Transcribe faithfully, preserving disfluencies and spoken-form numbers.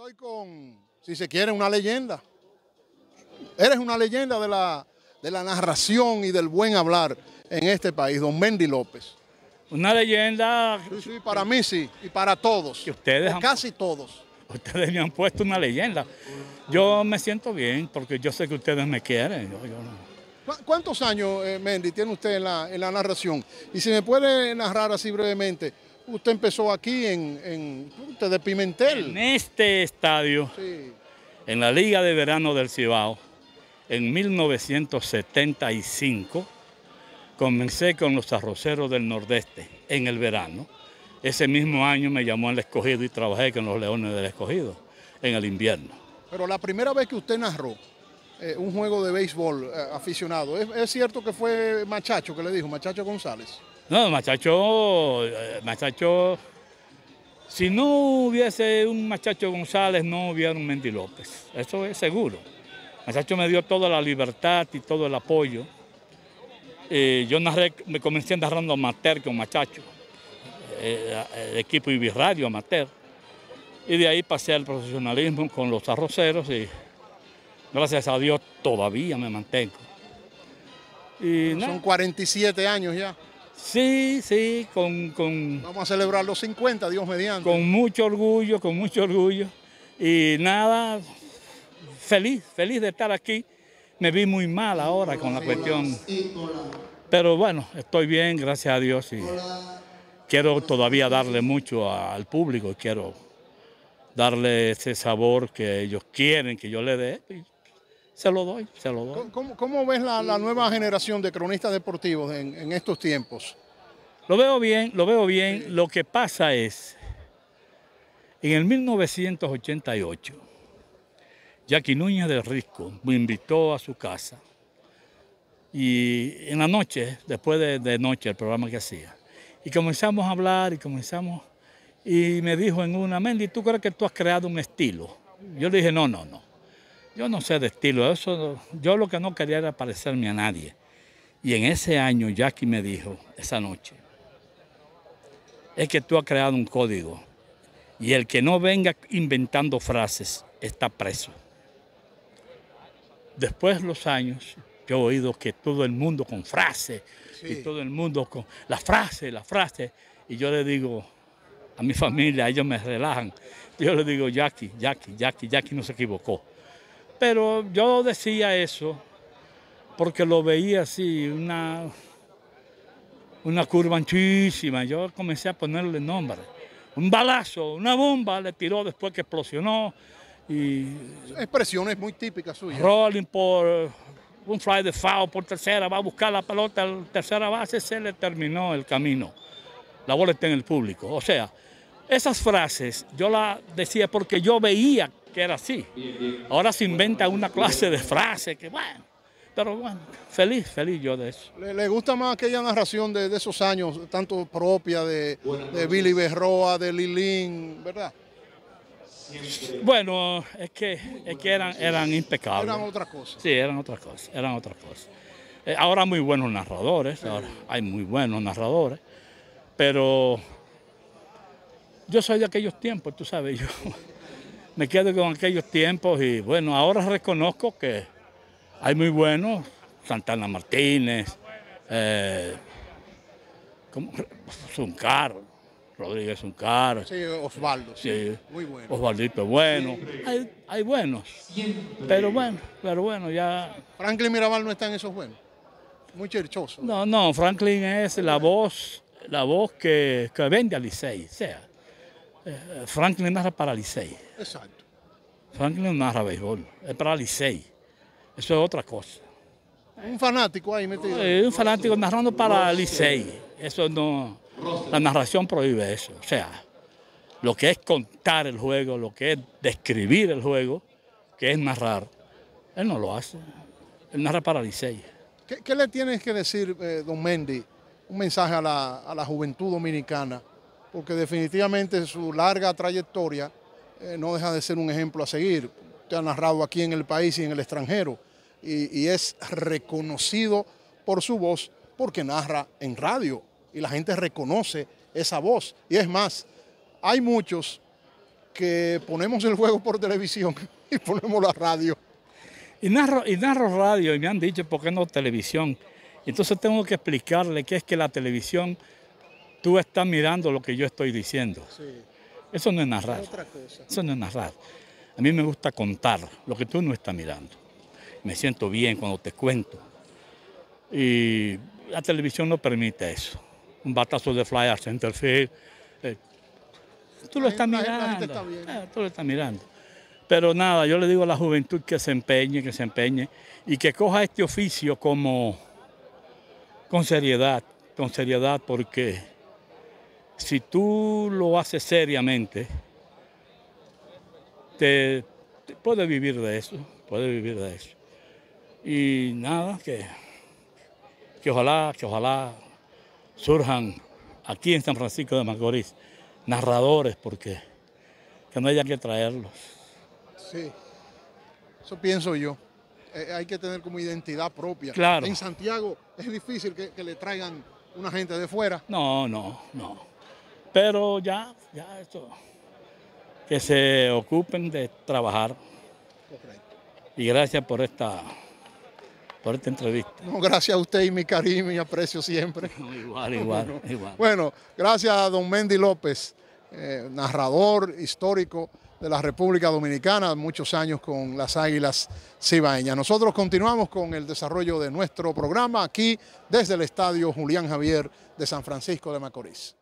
Estoy con, si se quiere, una leyenda. Eres una leyenda de la, de la narración y del buen hablar en este país, don Mendy López. Una leyenda. Sí, sí, para mí sí, y para todos. Que ustedes o han, casi todos. Ustedes me han puesto una leyenda. Yo me siento bien porque yo sé que ustedes me quieren. Yo, yo no. ¿Cuántos años, eh, Mendy, tiene usted en la, en la narración? Y si me puede narrar así brevemente, usted empezó aquí en, en usted de Pimentel. En este estadio, Sí. en la Liga de Verano del Cibao, en mil novecientos setenta y cinco, comencé con los Arroceros del Nordeste en el verano. Ese mismo año me llamó al Escogido y trabajé con los Leones del Escogido en el invierno. Pero la primera vez que usted narró eh, un juego de béisbol eh, aficionado, ¿es, ¿es cierto que fue Machacho que le dijo, Machacho González? No, Machacho, Machacho, si no hubiese un Machacho González, no hubiera un Mendy López, eso es seguro. Machacho me dio toda la libertad y todo el apoyo. Eh, yo narré, me comencé narrando amateur con Machacho, eh, el equipo Ibirradio amateur, y de ahí pasé al profesionalismo con los Arroceros y gracias a Dios todavía me mantengo. Y Son cuarenta y siete años ya. Sí, sí, con, con... Vamos a celebrar los cincuenta, Dios mediante. Con mucho orgullo, con mucho orgullo. Y nada, feliz, feliz de estar aquí. Me vi muy mal ahora con la cuestión. Pero bueno, estoy bien, gracias a Dios. Y quiero todavía darle mucho al público. Quiero darle ese sabor que ellos quieren que yo le dé. Y se lo doy, se lo doy. ¿Cómo, cómo ves la, la nueva generación de cronistas deportivos en, en estos tiempos? Lo veo bien, lo veo bien. Sí. Lo que pasa es, en el mil novecientos ochenta y ocho, Jackie Núñez del Risco me invitó a su casa y en la noche, después de, de noche, el programa que hacía, y comenzamos a hablar y comenzamos, y me dijo en una, Mendy, ¿tú crees que tú has creado un estilo? Yo le dije, no, no, no, yo no sé de estilo, eso, yo lo que no quería era parecerme a nadie. Y en ese año Jackie me dijo, esa noche, es que tú has creado un código y el que no venga inventando frases está preso. Después de los años, yo he oído que todo el mundo con frases, sí. Y todo el mundo con la frase, la frase, y yo le digo a mi familia, ellos me relajan, yo le digo, Jackie, Jackie, Jackie, Jackie no se equivocó. Pero yo decía eso porque lo veía así, una... una curva anchísima, yo comencé a ponerle nombre. Un balazo, una bomba le tiró después que explosionó. Y expresiones muy típicas suyas. Rolling por un fly de foul por tercera, va a buscar la pelota a tercera base, se le terminó el camino. La bola está en el público. O sea, esas frases yo las decía porque yo veía que era así. Ahora se inventa una clase de frase que bueno. Pero bueno, feliz, feliz yo de eso. ¿Le, le gusta más aquella narración de, de esos años, tanto propia de, de Billy Berroa, de Lilín, verdad? Bueno, es que, es que eran, eran impecables. Eran otras cosas. Sí, eran otras cosas, eran otras cosas. Eh, ahora hay muy buenos narradores, ahora hay muy buenos narradores, pero yo soy de aquellos tiempos, tú sabes, yo me quedo con aquellos tiempos y bueno, ahora reconozco que hay muy buenos, Santana Martínez, eh, Zuncar, Rodríguez Zuncar. Sí, Osvaldo, sí, sí, muy bueno. Osvaldito es bueno, hay, hay buenos, pero bueno, pero bueno, ya... Franklin Mirabal no está en esos buenos, muy cherchoso. No, no, Franklin es la voz, la voz que, que vende a Licey, o sea, eh, Franklin narra para Licey. Exacto. Franklin narra béisbol, es para Licey. Eso es otra cosa. Un fanático ahí metido. Eh, un fanático narrando para Licey. Eso no, la narración prohíbe eso. O sea, lo que es contar el juego, lo que es describir el juego, que es narrar, él no lo hace. Él narra para Licey. ¿Qué, qué le tienes que decir, eh, don Mendy, un mensaje a la, a la juventud dominicana? Porque definitivamente su larga trayectoria eh, no deja de ser un ejemplo a seguir. Usted ha narrado aquí en el país y en el extranjero y, y es reconocido por su voz porque narra en radio y la gente reconoce esa voz. Y es más, hay muchos que ponemos el juego por televisión y ponemos la radio. Y narro, y narro radio y me han dicho, ¿por qué no televisión? Entonces tengo que explicarle que es que la televisión, tú estás mirando lo que yo estoy diciendo. Sí. Eso no es narrar. Es otra cosa. Eso no es narrar. A mí me gusta contar lo que tú no estás mirando. Me siento bien cuando te cuento. Y la televisión no permite eso. Un batazo de fly al center field. Eh, tú lo estás La- la mirando. gente está bien. eh, tú lo estás mirando. Pero nada, yo le digo a la juventud que se empeñe, que se empeñe y que coja este oficio como con seriedad, con seriedad, porque si tú lo haces seriamente, te, te puedes vivir de eso, puedes vivir de eso. Y nada, que, que ojalá, que ojalá surjan aquí en San Francisco de Macorís narradores, porque que no haya que traerlos. Sí, eso pienso yo. Eh, hay que tener como identidad propia. Claro. En Santiago es difícil que, que le traigan una gente de fuera. No, no, no. Pero ya, ya esto, que se ocupen de trabajar. Correcto. Y gracias por esta, por esta entrevista. No, gracias a usted y mi cariño y mi aprecio siempre. Igual, igual, igual. Bueno, gracias a don Mendy López, eh, narrador histórico de la República Dominicana, muchos años con las Águilas Cibaeñas. Nosotros continuamos con el desarrollo de nuestro programa aquí desde el Estadio Julián Javier de San Francisco de Macorís.